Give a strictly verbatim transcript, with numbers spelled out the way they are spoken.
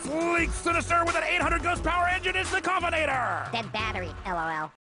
sleek, sinister with an eight hundred ghost power engine is the Coffinator! Dead battery, lol.